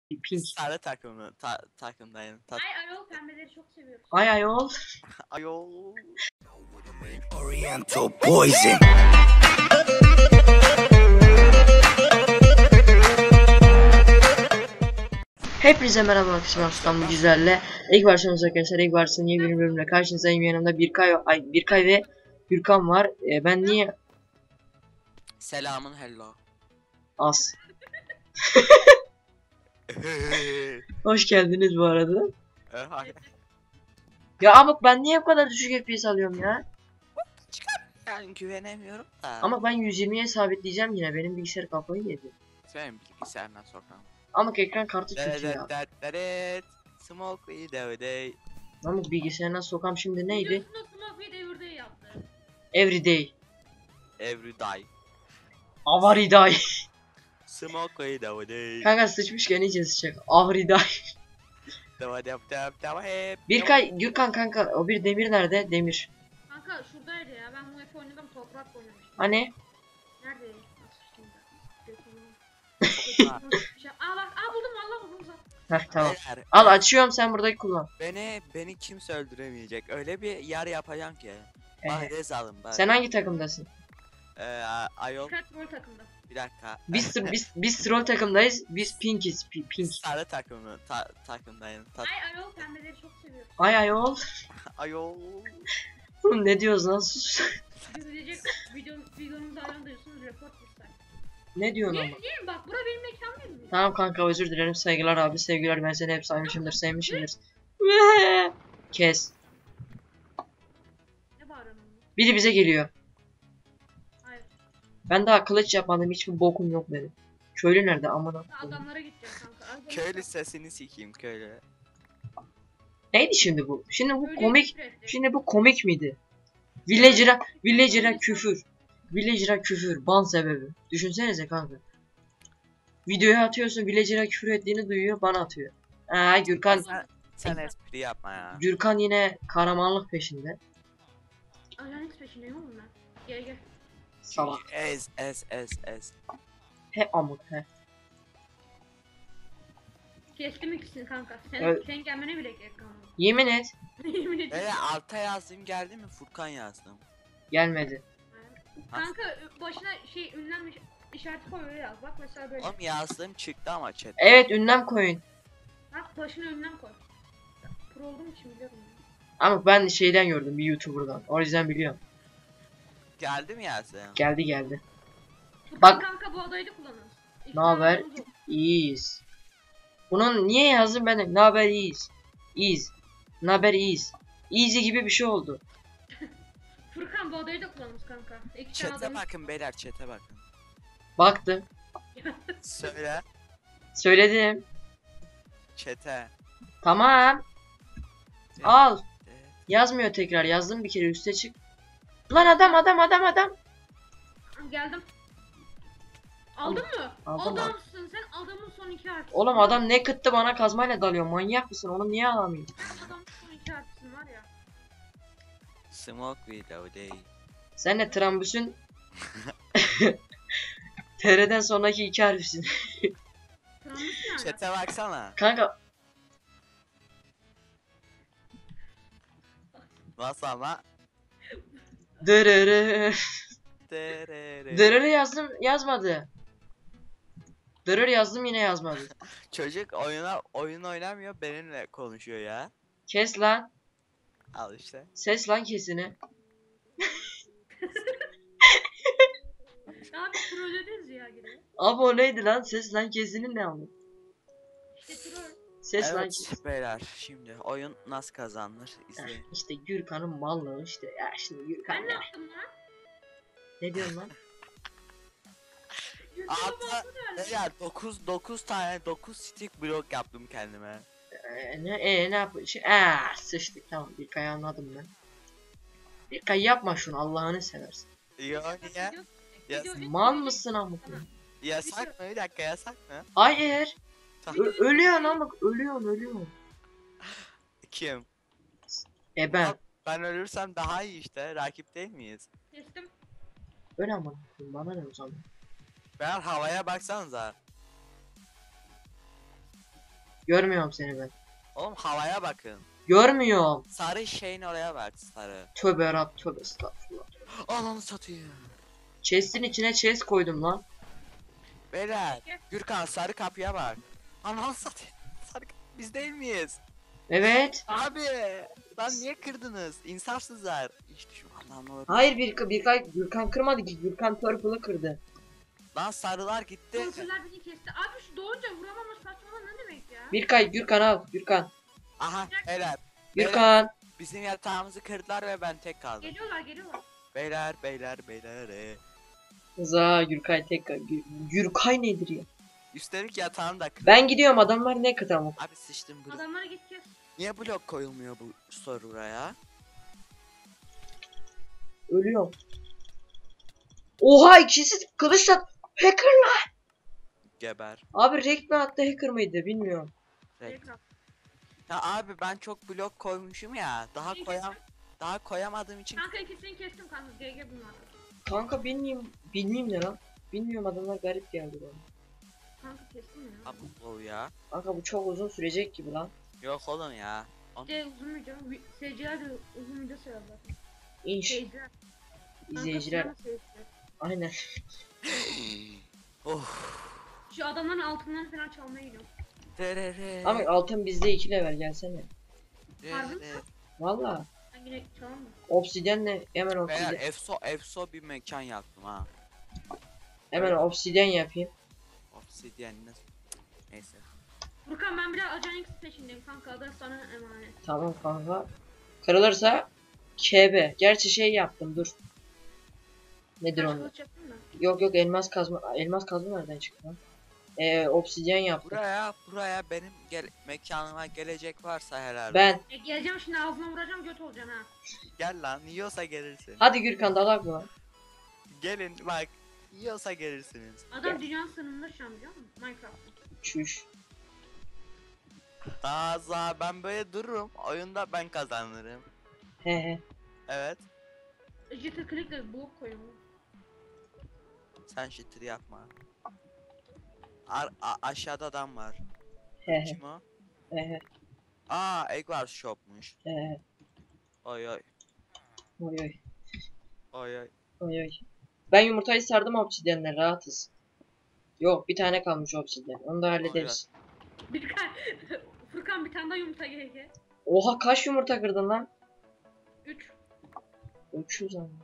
Pink. Sarı takımdayım. Ay ayol pembeleri çok seviyoruz. Ay ayol. Ayol. Oriental poison. Hepinize merhaba arkadaşlar, İstanbul Güzel'le ilk versiyonumuz arkadaşlar. İlk versiyonun yeni bir bölümle karşınızdayım. Yanımda Birkay ve Gürkan var. Ben niye Selamın hello. az? Hoş geldiniz bu arada. Ya ama ben niye bu kadar düşük FPS alıyorum ya? Yani güvenemiyorum da. Ama ben 120'ye sabitleyeceğim yine. Benim bilgisayar kafayı yedi. Sen bilgisayardan sokağım. Ama ekran kartı kötü ya. Smoke video day. Ama bilgisayarına sokam şimdi neydi? Biliyorsunuz Smoke devirde yaptı. Everyday. Every day. Avariday. Smoke video day. Kanka sıçmışken iyice sıçacak. Avariday. Gürkan kanka, o bir demir nerede? Demir. Kanka şuradaydı ya. Ben bu F oynadım, toprak oynamıştım. Hani? Nerede? Aa bak, buldum vallahi buldum zaten. Heh tamam. Al açıyorum, sen buradaki kullan. Beni kimse öldüremeyecek. Öyle bir yer yapacağım ki. Bahres alın bari. Sen hangi takımdasın? Ayol. Dikkat rol takımda. Bir dakika. Biz troll takımdayız. Biz pinkiz. Pink. Sarı takımdayım. Ay ayol pembeleri çok seviyoruz. Ay ayol. Ayol. Oğlum ne diyoruz lan, sus. Diyecek videonuzu ayarlıyorsunuz, report ister. Ne diyorsun ama? Değil bak, bura benim mekan değil mi? Tamam kanka, özür dilerim, saygılar abi, sevgiler, ben seni hep saymışımdır, sevmişimdir. Kes. Ne bağırıyorsun? Biri bize geliyor. Hayır. Ben daha kılıç yapmadım, hiçbir bokum yok benim. Köylü nerede amına? Adamlara gideceğiz kanka. Köylü sesini sikeyim köylü. Neydi şimdi bu? Şimdi bu Köylü komik. küfür etti. Şimdi bu komik miydi? Villager'a küfür. Villager'a küfür. Ban sebebi. Düşünsenize kanka. Videoya atıyorsun, Villager'a küfür ettiğini duyuyor, bana atıyor. Gürkan. Sen espri yapma ya. Gürkan yine kahramanlık peşinde. Ajanın peşindeyim oğlum ben. Gel. Salak. Ez. He amık he. Kestim ikisini kanka. Evet. Sen gelmene bile gerek kalmadı. Yemin et. Yemin ederim. Böyle alta yazdım geldi mi Furkan yazdım. Gelmedi. Kanka başına ünlenmiş işareti koy, öyle yaz. Bak mesela böyle. Oğlum yazdığım çıktı ama chat. Evet, ünlem koyun. Bak başına ünlem koy. Pro olduğum için biliyorum. Ama ben şeyden gördüm, bir YouTuber'dan. O yüzden biliyorum. Geldi mi yazdığım? Geldi. Bak. Bak. Kanka bu adayı da kullanırız. Ne haber? İyiyiz. Bunun niye yazdım ben? Ne haber, iyiyiz. İyiyiz. Ne haber, iyiyiz. Easy gibi bir şey oldu. Furkan bu adayı da kullanırız kanka. İki tane Chat'e adamı. bakın beyler chat'e bakın. Baktım. Söyle. Söyledim. Chat'e. Tamam. Al. Yazmıyor tekrar. Yazdım bir kere, üste çık. Lan adam. Geldim. Aldın mı? Aldım. Adamsın sen, adamın son iki artısı. Oğlum adam ne kıttı, bana kazmayla dalıyor. Manyak mısın? Onu niye alamayayım? Sen adamın son iki artısın var ya. Smoke video day. Sen de trambüsün TR'den sonraki iki harfisin. Kıranmış yani. Chat'e baksana. Kanka Nasıl ama? dırırı. Dırırı yazdım, yazmadı. Dırır yazdım, yine yazmadı. Çocuk oyun oynamıyor benimle konuşuyor ya. Kes lan. Al işte. Ses lan kesini. Abi troll ederiz ya gene. Abi o neydi lan? Ses lan kesinin ne ama? İşte troll. Ses lan Evet kes. beyler şimdi oyun nasıl kazanılır izleyin. İşte Gürkan'ın mallığı işte. Ya şimdi Gürkan Ben ne ne? yaptım lan? Ne diyorsun lan? Altta beyler 9 tane 9 stick blok yaptım kendime. Ne yapıyorsun? Sıçtık, tamam. Birkay'ı anladım ben. Birkay yapma şunu, Allah'ını seversin. Yo niye? Ya, Mal mısın amık? yasak mı? Bir dakika yasak mı? Hayır. Tamam. Ölüyorsun amık. Ölüyorsun. Kim? Ben. Ben ölürsem daha iyi işte. Rakip değil miyiz? Kestim. Öyle amık. Bana ne o zaman? Ben havaya baksanıza. Görmüyorum seni ben. Oğlum havaya bakın. Görmüyorum. Sarı şeyin oraya bak sarı. Tövbe Rab tövbe estağfurullah. Ananı satayım. Chest'in içine chest koydum lan. Beyler. Gürkan sarı kapıya bak. Ananı satayım. Sarı biz değil miyiz? Evet. Abi. Lan niye kırdınız? İnsafsızlar. Hiç düşmanlarla. Hayır Gürkan kırmadı ki. Gürkan Purple'ı kırdı. Lan sarılar gitti. Kontroller beni kesti. Abi şu doğunca vuramama saçmalama ne demek ya? Gürkan al. Gürkan. Aha beyler. Gürkan. Bizim yatağımızı kırdılar ve ben tek kaldım. Geliyorlar. Beyler. Rıza Gürkay tekrar. Gürkay nedir ya? Üstelik yatağını da kırdı. Ben gidiyorum adamlar ne kıt ama. Abi sıçtım bunu. Adamlara git kes. Niye blok koyulmuyor bu server'a? Ölüyorum. Oha ikisi kılıçla hackerlar. Geber. Abi Rek mi attı hacker mıydı bilmiyorum. Evet. Ya abi ben çok blok koymuşum ya. Daha koyamadığım için. Kanka ikisini kestim kanka. GG bunlar. Kanka bilmiyorum ne lan. Bilmiyorum adamlar garip geldi bana. Kanka kestim ya. Abi bu ya. Kanka bu çok uzun sürecek gibi lan. Yok oğlum ya. Bir de uzun video. Seyirciler de uzun video seviyorlar. İnş. Seyirciler. İzleyiciler. Kanka, sinema seyirciler. Aynen. Oh. Şu adamların altından falan çalmaya gidiyorum. Derere. Ama altın bizde 2 level gelsene. Harbi mi? Valla. Ben yine çalamam. Obsidyenle hemen Beyler obsidyen. efso bir mekan yaptım ha. Hemen obsidyen yapayım. Obsidian nasıl? Neyse. Furkan ben biraz Ajan X peşindeyim kanka. Ada sana emanet. Tamam kanka. Kırılırsa KB. Gerçi şey yaptım dur. Nedir Taş onu? kılıç yaptın da. Yok elmas kazma. Elmas kazma nereden çıktı lan? Obsidyen yaptım. Buraya benim mekanıma gelecek varsa herhalde. Ben. Geleceğim şimdi ağzına vuracağım göt olacaksın ha. Gel lan yiyorsa gelirsin. Hadi Gürkan dalak mı? Gelin bak. Yiyorsa gelirsiniz. Adam dünyanın sınırında şu an biliyor musun? Minecraft'ta. Çüş. Ben böyle dururum. Oyunda ben kazanırım. He. Evet. Jitter click'le blok koyuyorum. Sen shitter yapma. Aşağıda adam var. He. Kim o? He. Eggwars shopmuş. He. Oy oy. Oy oy. Oy oy. Oy oy. Ben yumurtayı sardım obsidyenle rahatız. Yok bir tane kalmış obsidyen. Onu da hallederiz. Furkan bir tane daha yumurta gelecek. Oha kaç yumurta kırdın lan? 3. 300 ama.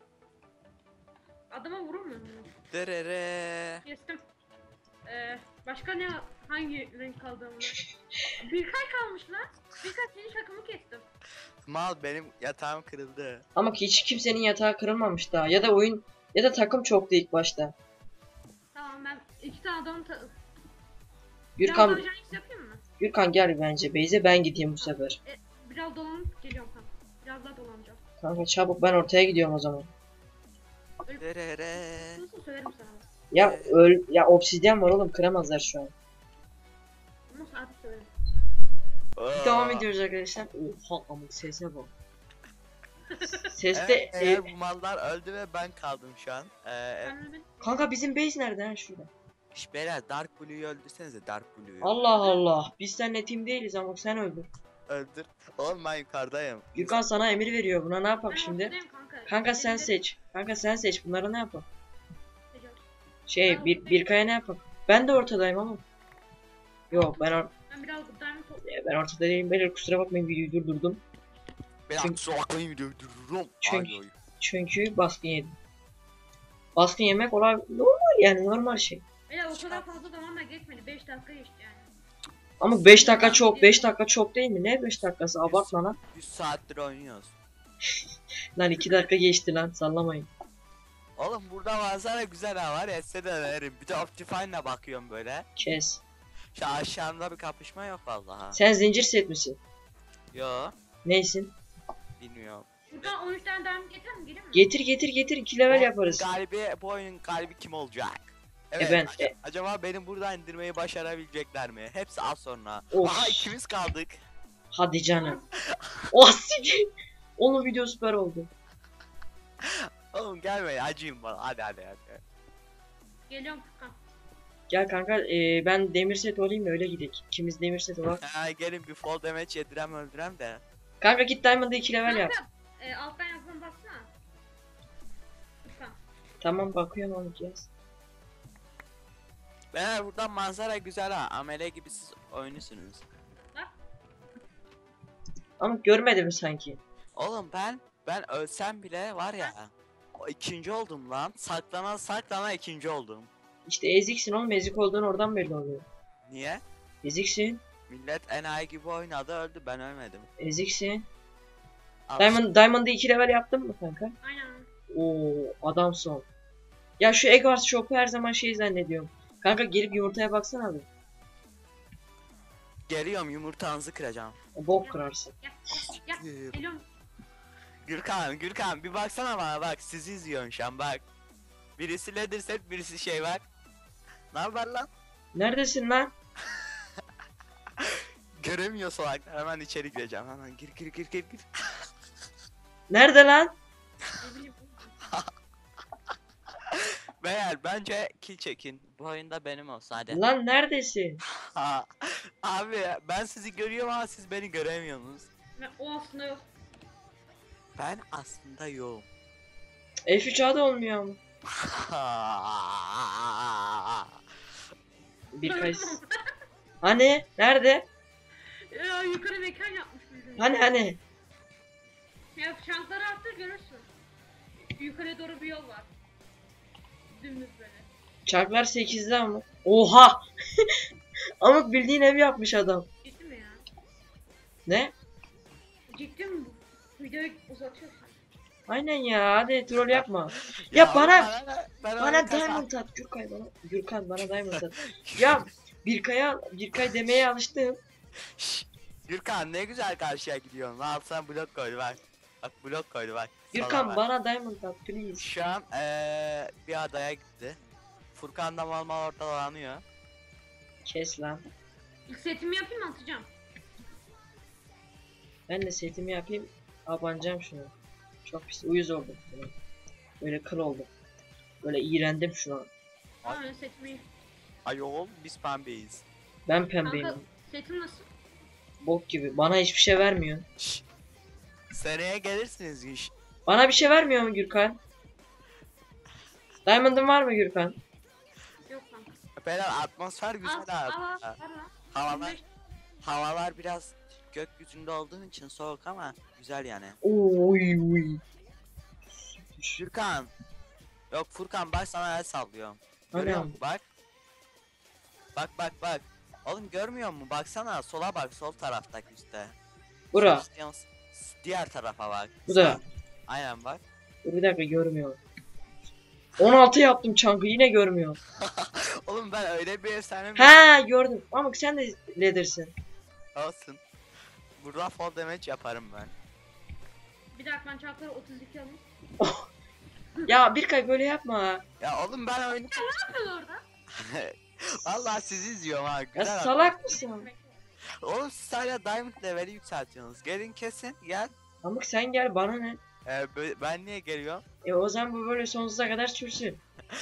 Adama vurulmuyor mu? Derere. Kestim. Başka ne hangi renk kaldı ama? Birkaç kalmış lan. Birkaç senin şakamı kestim. Mal benim yatağım kırıldı. Ama ki hiç kimsenin yatağı kırılmamış daha. Ya da oyun ya da takım çoktu ilk başta. Tamam ben iki tane adamı Gürkan Biraz daha Ajan X yapayım mı? Gürkan gel bence Beyze ben gideyim bu sefer. Biraz dolanıp geliyorum kanka. Biraz daha dolanacağım. Kanka çabuk ben ortaya gidiyorum o zaman. Derere. Nasıl söylerim sana? Ya obsidyen var oğlum kıramazlar şu an. Nasıl artık söylerim? Devam ediyoruz arkadaşlar. Oha amık sese bak. Seste Eğer bu mallar öldü ve ben kaldım şu an. kanka bizim base nerede ha şurada? Beyler Dark Blue'yu öldürsenize Dark Blue'yu. Allah Allah. Biz seninle team değiliz ama sen öldün. Öldür. Oğlum ben yukarıdayım. Gürkan sana emir veriyor. Buna ne yapak şimdi? ortadayım kanka. Kanka sen Benim de- seç. Kanka sen seç. Bunlara ne yapak? Seçeceğim. Birkay'a ne yapak? Ben de ortadayım ama. Yok Ben biraz diamond ben ortada değilim. Beyler kusura bakmayın videoyu durdurdum. Ben Çünkü- sokaklayayım dururum. Çünkü baskın yedim. Baskın yemek normal yani normal şey. Beyler o kadar fazla zaman da geçmedi. 5 dakika geçti yani. Ama 5 dakika çok. 5 dakika çok değil mi? Ne 5 dakikası? Abartma lan. 100 saattir oynuyoruz. Lan 2 dakika geçti lan. Sallamayın. Oğlum burada manzara güzel ha var ya size de öneririm. Bir de Optifine'la bakıyorum böyle. Kes. Şu aşağımda bir kapışma yok vallahi. Sen zincir set misin? Yo Neysin? bilmiyorum. Furkan 13 tane diamond getirir mi? Gelir mi? Getir 2 level yaparız. Bu oyunun galibi kim olacak? Acaba benim buradan indirmeyi başarabilecekler mi? Hepsi az sonra. Of. Aha ikimiz kaldık. Hadi canım. Oh siktir. Onun video süper oldu. Oğlum gelme acıyım bana. Hadi. Geliyorum Furkan. Gel kanka ben demir set olayım da öyle gidelim. İkimiz demir set olalım. Ha, gelin bir fall damage yedirem öldürem de. Kanka git Diamond'da 2 level yap. Kanka alttan yazdan baksana. Lütfen. Tamam bakıyorum onu yaz. Beyler buradan manzara güzel ha. Amele gibi siz oynuyorsunuz. Ama görmedi mi sanki? Oğlum ben ölsem bile var ya. O ikinci oldum lan. Saklana ikinci oldum. İşte eziksin oğlum, ezik olduğun oradan belli oluyor. Niye? Eziksin. Millet enayi gibi oynadı öldü, ben ölmedim. Eziksin. Al. Diamond'da 2 level yaptın mı kanka? Aynen. Oo adam son. Ya şu Eggwars Shop'u her zaman şey zannediyorum. Kanka gelip yumurtaya baksana abi. Geliyorum, yumurtanızı kıracağım. Bok kırarsın. Gel. Geliyorum. Gürkan bir baksana bana, bak sizi izliyorum şu an bak. Birisi leather set, birisi şey var. Ne haber lan? Neredesin lan? Göremiyor salaklar, hemen içeri gireceğim, hemen gir. Nerede lan? Ne bileyim. Beyler bence kill çekin. Bu oyunda benim olsun hadi. Lan neredesin? Abi ben sizi görüyorum ama siz beni göremiyorsunuz. O aslında yok. Ben aslında yoğum. F3 da olmuyor ama. Birkaç. Hani? Nerede? Ya yukarı mekan yapmış bizim. Hani? Ya şansları arttır görürsün. Yukarı doğru bir yol var. Dümdüz böyle. Çarklar 8'de ama. Oha! Amık bildiğin ev yapmış adam. Ciddi mi ya? Ne? Ciddi mi bu? Videoyu uzatıyorsun. Aynen ya, hadi troll yapma. Ya bana bana diamond at Gürkay bana. Gürkan bana diamond at. Ya Birkay demeye alıştım. Gürkan ne güzel karşıya gidiyorsun. Al sana blok koydu bak. Bak blok koydu bak. Sana Gürkan bak. bana diamond at please. Şu an bir adaya gitti. Furkan da mal orada dolanıyor. Kes lan. İlk setimi yapayım mı atacağım? Ben de setimi yapayım. Abanacağım şunu. Çok pis uyuz oldum. Böyle kıl oldum. Böyle iğrendim şu an. Aa ben setimi. Ayol biz pembeyiz. Ben pembeyim. Kanka setim nasıl? Bok gibi. Bana hiçbir şey vermiyor. Şşş. Seneye gelirsiniz iş. Bana bir şey vermiyor mu Gürkan? Diamond'ın var mı Gürkan? Yok kanka. Beyler atmosfer güzel abi. Var lan. Havalar 25. havalar biraz gökyüzünde olduğu için soğuk ama güzel yani. Oy. Gürkan. Yok Furkan bak sana el sallıyorum. Görüyor Anam. musun bak. Bak. Oğlum görmüyor musun? Baksana sola bak, sol taraftaki üstte. Bura. Diğer tarafa bak. Bu da. Aynen bak. Dur bir dakika görmüyor. 16 yaptım çankı yine görmüyor. Oğlum ben öyle bir efsane Ha gördüm. Ama sen de leader'sın. olsun. Burada fall damage yaparım ben. Bir dakika ben çarkları 32 alayım. Ya Birkay böyle yapma. Ya oğlum ben oyunu... Ne yapıyorsun orada? Vallahi sizi izliyorum ha. Ya Güzel salak mısın? Oğlum siz hala diamond leveli yükseltiyorsunuz. Gelin kesin gel. Amık sen gel bana ne? Ben niye geliyorum? O zaman bu böyle sonsuza kadar sürsün.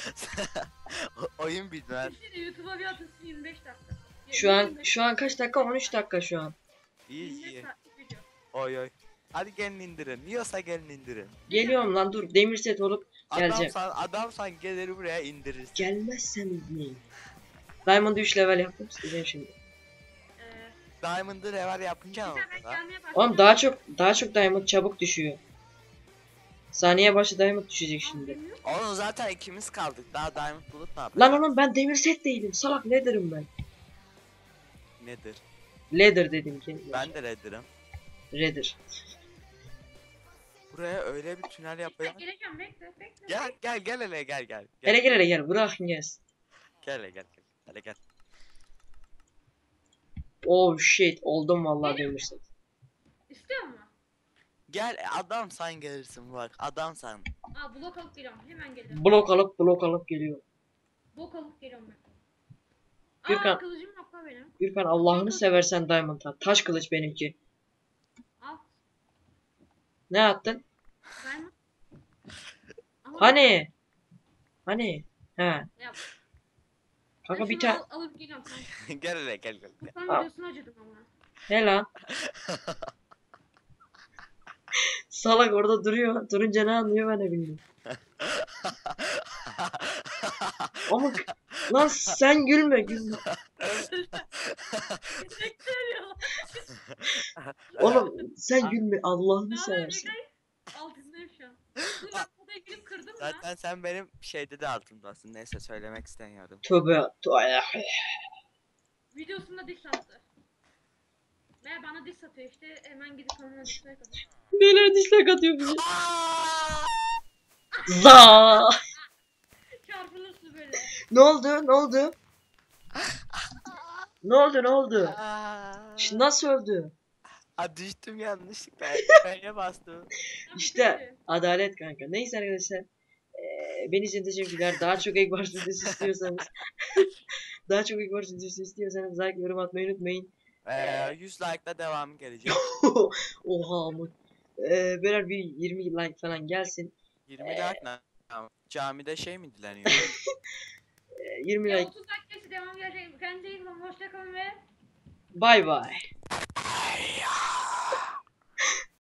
Oyun bilmez. Şimdi YouTube'a bir atırsın 25 dakika. Şu an kaç dakika? 13 dakika şu an. İyi. Oy. Hadi gelin indirin. Yiyorsa gelin indirin. Geliyorum lan dur demir set olup geleceğim. Adamsan gelir buraya indiririz. Gelmezsen izleyin. Diamond'ı 3 level yaptım size şimdi. Diamond'ı level yapınca ne Bir olur ben lan? gelmeye başladım. Oğlum daha çok diamond çabuk düşüyor. Saniye başı diamond düşecek şimdi. Oğlum zaten ikimiz kaldık. Daha diamond bulup ne yapacağız? Lan oğlum ben demir set değilim. Salak leather'ım ben. Nedir? Leather dedim ki. Ben de leather'ım. Leather. Buraya öyle bir tünel yapayım. Geleceğim bekle. Gel hele gel. Hele gel bırak gez. Gel. Hele gel. Oh shit oldum vallahi demir set. İstiyor musun? Gel adamsan gelirsin bak. Adamsan. Aa blok alıp geliyorum. Hemen geliyorum. Blok alıp geliyor. Blok alıp geliyorum ben. Gürkan. Aa kılıcım yok lan benim. Gürkan Allah'ını seversen diamond at. Taş kılıç benimki. Al. Ne attın? Verme. Ama Hani? He. Yap. Kanka bir şunu tane. alıp geliyorum kanka. Gel hele gel gel. Sen Al. videosunu acıdım ama. He lan. Salak orada duruyor. Durunca ne anlıyor ben de bilmiyorum. Ama lan sen gülme gülme. Direkt söylüyor. Oğlum sen gülme Allah'ını seversin. Altındayım şu an. Dur bak odaya girip kırdım mı? Zaten sen benim şeyde de altımdasın. Neyse söylemek istemiyorum. Tövbe. Videosunda diss attı. Ve bana diss atıyor işte hemen gidip kanalına dislike atıyor. Neler dislike atıyor bize. Za. Çarpılırsın böyle. Ne oldu? Ne oldu? Ne oldu? Ne oldu? Şimdi nasıl öldü? Aa, düştüm yanlışlıkla. B'ye bastım. İşte adalet kanka. Neyse arkadaşlar. Beni için teşekkürler. Daha çok Egg videosu istiyorsanız daha çok Egg videosu istiyorsanız like, yorum atmayı unutmayın. 100 like'la devamı gelecek. Oha ama. Beyler bir 20 like falan gelsin. 20 like ne? Camide şey mi dileniyor? 20 Ya like. 30 dakikası devam gelecek. Kendinize iyi bakın. Hoşçakalın ve Bye bye.